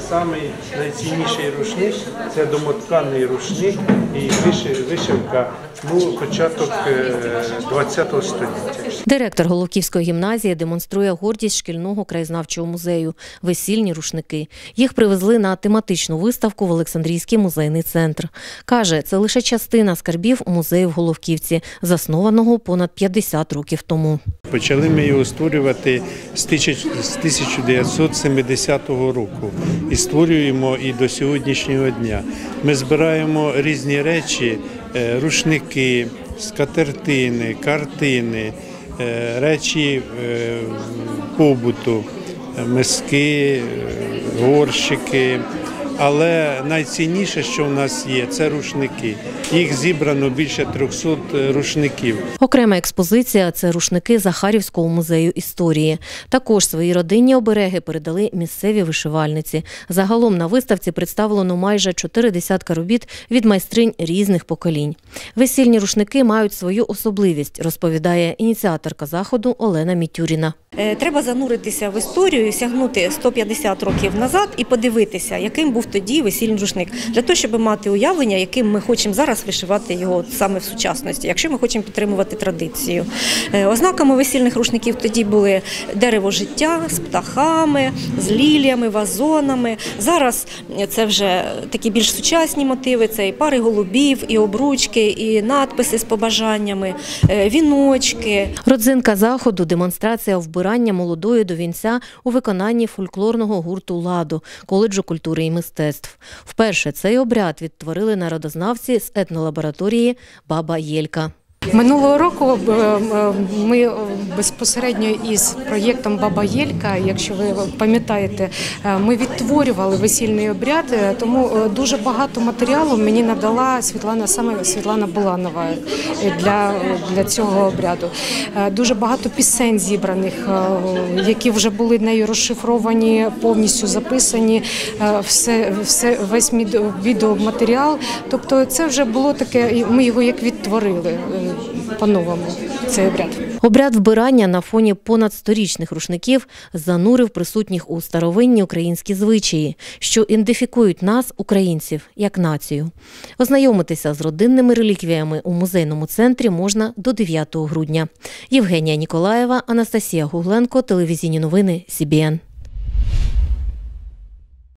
Самий найцінніший рушник – це домотканий рушник і вишивка, початок ХХ століття. Директор Головківської гімназії демонструє гордість шкільного краєзнавчого музею – весільні рушники. Їх привезли на тематичну виставку в Олександрійський музейний центр. Каже, це лише частина скарбів музею в Головківці, заснованого понад 50 років тому. Почали ми його створювати з 1970 року і створюємо і до сьогоднішнього дня. Ми збираємо різні речі, рушники, скатертини, картини, речі побуту, миски, горщики. Але найцінніше, що в нас є, це рушники. Їх зібрано більше 300 рушників. Окрема експозиція – це рушники Захарівського музею історії. Також свої родинні обереги передали місцеві вишивальниці. Загалом на виставці представлено майже 40 робіт від майстринь різних поколінь. Весільні рушники мають свою особливість, розповідає ініціаторка заходу Олена Мітюріна. Треба зануритися в історію, сягнути 150 років назад і подивитися, яким був тоді весільний рушник. Для того, щоб мати уявлення, яким ми хочемо зараз вишивати його саме в сучасності, якщо ми хочемо підтримувати традицію. Ознаками весільних рушників тоді були дерево життя з птахами, з ліліями, вазонами. Зараз це вже такі більш сучасні мотиви, це і пари голубів, і обручки, і надписи з побажаннями, віночки. Родзинка заходу – демонстрація вбирання молодої до вінця у виконанні фольклорного гурту «Ладо» коледжу культури і мистецтв. Вперше цей обряд відтворили народознавці з етнолабораторії «Баба Єлька». Минулого року ми безпосередньо із проєктом «Баба Єлька», якщо ви пам'ятаєте, ми відтворювали весільний обряд, тому дуже багато матеріалу мені надала Світлана Буланова для цього обряду. Дуже багато пісень зібраних, які вже були нею розшифровані, повністю записані, весь відеоматеріал. Тобто це вже було таке, ми його як відтворили по-новому, цей обряд. Обряд вбирання на фоні понад 100-річних рушників занурив присутніх у старовинні українські звичаї, що ідентифікують нас, українців, як націю. Ознайомитися з родинними реліквіями у музейному центрі можна до 9 грудня. Євгенія Ніколаєва, Анастасія Гугленко, телевізійні новини СІБІН.